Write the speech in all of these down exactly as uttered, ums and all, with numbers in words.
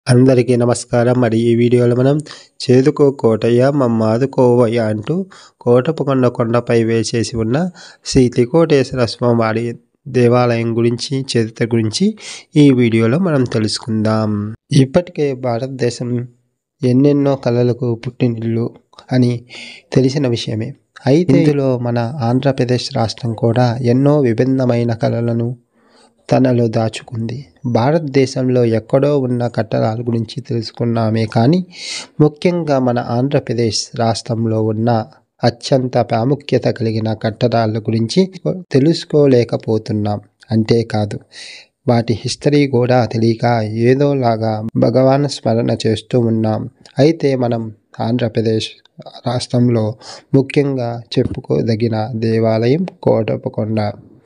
అందరికీ నమస్కారం. మరి ఈ వీడియోలో మనం చేదుకో కోటయ్య మమ్మాదుకోవయ్య అంటూ కోటప్పకొండ కొండపై వేసేసి ఉన్న శ్రీ త్రికోటేశ్వర స్వామివారి దేవాలయం గురించి, చరిత్ర గురించి ఈ వీడియోలో మనం తెలుసుకుందాం. ఇప్పటికే భారతదేశం ఎన్నెన్నో కళలకు పుట్టినిల్లు అని తెలిసిన విషయమే. అయితే ఇందులో మన ఆంధ్రప్రదేశ్ రాష్ట్రం కూడా ఎన్నో విభిన్నమైన కళలను తనలో దాచుకుంది. భారతదేశంలో ఎక్కడో ఉన్న కట్టడాల గురించి తెలుసుకున్నామే కానీ ముఖ్యంగా మన ఆంధ్రప్రదేశ్ రాష్ట్రంలో ఉన్న అత్యంత ప్రాముఖ్యత కలిగిన కట్టడాల గురించి తెలుసుకోలేకపోతున్నాం. అంతేకాదు వాటి హిస్టరీ కూడా తెలియక ఏదోలాగా భగవాన్ స్మరణ చేస్తూ ఉన్నాం. అయితే మనం ఆంధ్రప్రదేశ్ రాష్ట్రంలో ముఖ్యంగా చెప్పుకోదగిన దేవాలయం కోటప్పకొండ.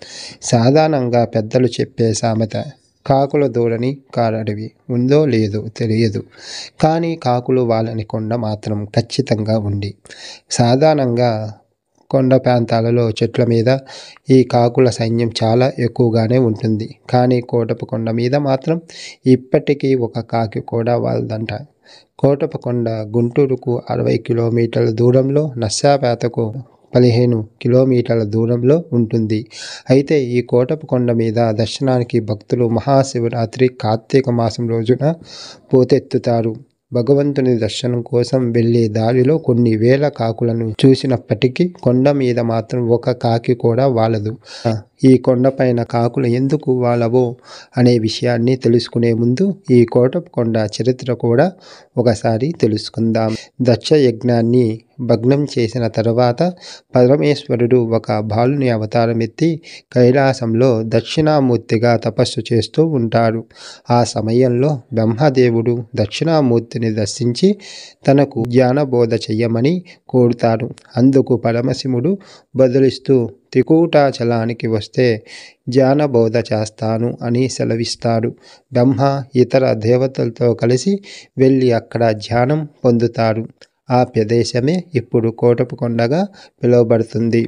సాధారణంగా పెద్దలు చెప్పే సామెత కాకుల దూడని కారడవి ఉందో లేదో తెలియదు, కానీ కాకులు వాళ్ళని కొండ మాత్రం ఖచ్చితంగా ఉంది. సాధారణంగా కొండ ప్రాంతాలలో చెట్ల మీద ఈ కాకుల సైన్యం చాలా ఎక్కువగానే ఉంటుంది. కానీ కోటప్పకొండ మీద మాత్రం ఇప్పటికీ ఒక కాకి కూడా వాళ్ళదంట. కోటప్పకొండ గుంటూరుకు అరవై కిలోమీటర్ల దూరంలో, నర్సాపేటకు పదిహేను కిలోమీటర్ల దూరంలో ఉంటుంది. అయితే ఈ కోటప్పకొండ మీద దర్శనానికి భక్తులు మహాశివరాత్రి కార్తీక మాసం రోజున పోటెత్తుతారు. భగవంతుని దర్శనం కోసం వెళ్ళే దారిలో కొన్ని వేల కాకులను చూసినప్పటికీ కొండ మీద మాత్రం ఒక కాకి కూడా వాలదు. ఈ కొండపైన కాకులు ఎందుకు వాలవో అనే విషయాన్ని తెలుసుకునే ముందు ఈ కోటప్పకొండ చరిత్ర కూడా ఒకసారి తెలుసుకుందాం. దక్ష యజ్ఞాన్ని భగ్నం చేసిన తర్వాత పరమేశ్వరుడు ఒక బాలుని అవతారం ఎత్తి కైలాసంలో దక్షిణామూర్తిగా తపస్సు చేస్తూ ఉంటాడు. ఆ సమయంలో బ్రహ్మదేవుడు దక్షిణామూర్తిని దర్శించి తనకు జ్ఞానబోధ చెయ్యమని కోరుతాడు. అందుకు పరమశివుడు బదులిస్తూ త్రికూటాచలానికి వస్తే జ్ఞానబోధ చేస్తాను అని సెలవిస్తాడు. బ్రహ్మ ఇతర దేవతలతో కలిసి వెళ్ళి అక్కడ ధ్యానం పొందుతాడు. ఆ ప్రదేశమే ఇప్పుడు కోటప్పకొండగా పిలువబడుతుంది.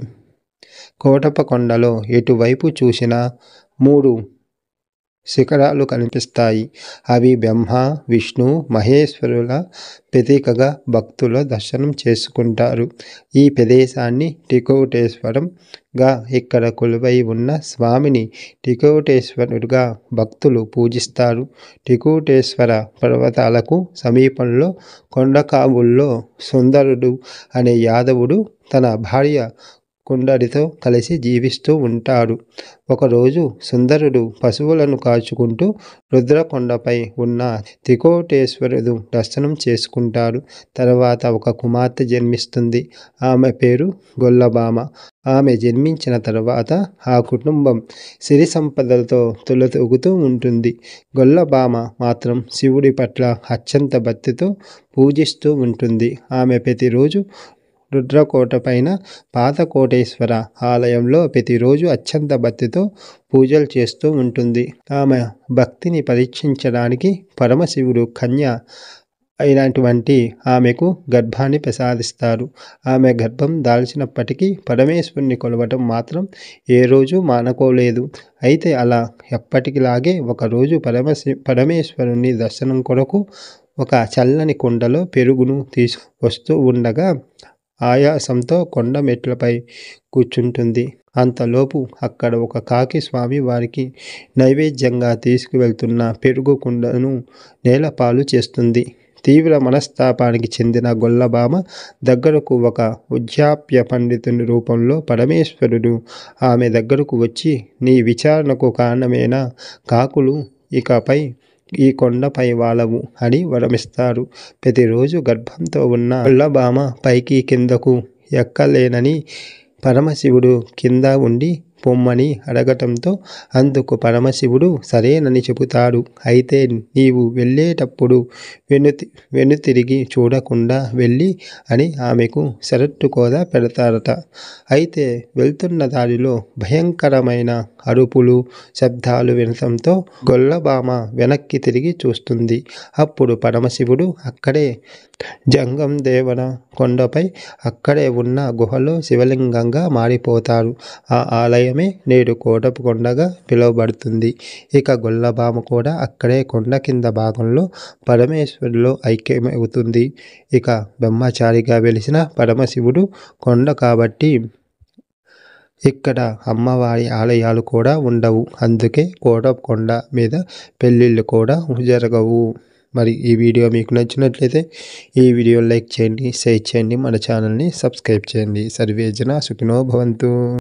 కోటప్పకొండలో ఎటువైపు చూసినా మూడు శిఖరాలు కనిపిస్తాయి. అవి బ్రహ్మ, విష్ణు, మహేశ్వరుల ప్రతీకగా భక్తుల దర్శనం చేసుకుంటారు. ఈ ప్రదేశాన్ని త్రికోటేశ్వరంగా, ఇక్కడ కొలువై ఉన్న స్వామిని త్రికోటేశ్వరుడుగా భక్తులు పూజిస్తారు. త్రికోటేశ్వర పర్వతాలకు సమీపంలో కొండకావుల్లో సుందరుడు అనే యాదవుడు తన భార్య కుండరితో కలిసి జీవిస్తూ ఉంటాడు. ఒకరోజు సుందరుడు పశువులను కాచుకుంటూ రుద్రకొండపై ఉన్న త్రికోటేశ్వరుడు దర్శనం చేసుకుంటాడు. తర్వాత ఒక కుమార్తె జన్మిస్తుంది. ఆమె పేరు గొల్లభామ. ఆమె జన్మించిన తర్వాత ఆ కుటుంబం సిరి సంపదలతో తులతూగుతూ ఉంటుంది. గొల్లభామ మాత్రం శివుడి పట్ల అత్యంత భక్తితో పూజిస్తూ ఉంటుంది. ఆమె ప్రతిరోజు రుద్రకోట పైన పాతకోటేశ్వర ఆలయంలో ప్రతిరోజు అత్యంత భక్తితో పూజలు చేస్తూ ఉంటుంది. ఆమె భక్తిని పరీక్షించడానికి పరమశివుడు కన్య అయినటువంటి ఆమెకు గర్భాన్ని ప్రసాదిస్తారు. ఆమె గర్భం దాల్చినప్పటికీ పరమేశ్వరుని కొలవటం మాత్రం ఏ రోజు మానుకోలేదు. అయితే అలా ఎప్పటికిలాగే ఒకరోజు పరమశి పరమేశ్వరుని దర్శనం కొరకు ఒక చల్లని కుండలో పెరుగును తీసుకు వస్తూ ఉండగా ఆయాసంతో కొండ మెట్లపై కూర్చుంటుంది. అంతలోపు అక్కడ ఒక కాకి స్వామి వారికి నైవేద్యంగా తీసుకువెళ్తున్న పెరుగు కుండను నేలపాలు చేస్తుంది. తీవ్ర మనస్తాపానికి చెందిన గొల్లభామ దగ్గరకు ఒక వృద్ధాప్య పండితుని రూపంలో పరమేశ్వరుడు ఆమె దగ్గరకు వచ్చి, నీ విచారణకు కారణమైన కాకులు ఇకపై ఈ కొండపై వాలవు అని వరమిస్తారు. ప్రతిరోజు గర్భంతో ఉన్న గొల్లభామ పైకి కిందకు ఎక్కలేనని పరమశివుడు కింద ఉండి పొమ్మని అడగటంతో అందుకు పరమశివుడు సరేనని చెబుతాడు. అయితే నీవు వెళ్ళేటప్పుడు వెనుతి వెనుతిరిగి చూడకుండా వెళ్ళి అని ఆమెకు షరతు కూడా పెడతారట. అయితే వెళ్తున్న దారిలో భయంకరమైన అరుపులు, శబ్దాలు వినటంతో గొల్లభామ వెనక్కి తిరిగి చూస్తుంది. అప్పుడు పరమశివుడు అక్కడే జంగం దేవన కొండపై అక్కడే ఉన్న గుహలో శివలింగంగా మారిపోతారు. ఆ ఆలయం ఆలయమే నేడు కోటప్పకొండగా పిలువబడుతుంది. ఇక గొల్లభామ కూడా అక్కడే కొండ కింద భాగంలో పరమేశ్వరులో ఐక్యమవుతుంది. ఇక బ్రహ్మచారిగా వెలిసిన పరమశివుడు కొండ కాబట్టి ఇక్కడ అమ్మవారి ఆలయాలు కూడా ఉండవు. అందుకే కోటప్పకొండ మీద పెళ్ళిళ్ళు కూడా జరగవు. మరి ఈ వీడియో మీకు నచ్చినట్లయితే ఈ వీడియో లైక్ చేయండి, షేర్ చేయండి, మన ఛానల్ని సబ్స్క్రైబ్ చేయండి. సర్వే జన సుఖినో భవంతు.